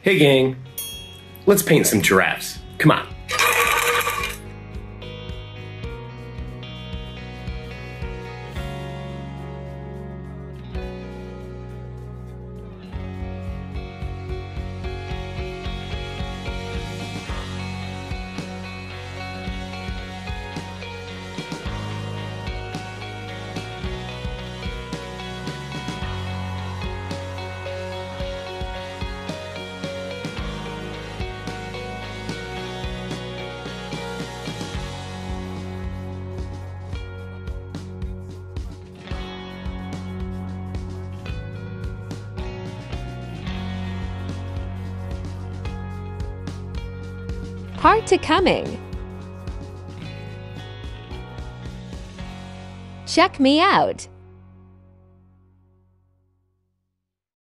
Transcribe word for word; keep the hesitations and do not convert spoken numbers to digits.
Hey gang, let's paint some giraffes. Come on. Hard to coming. Check me out.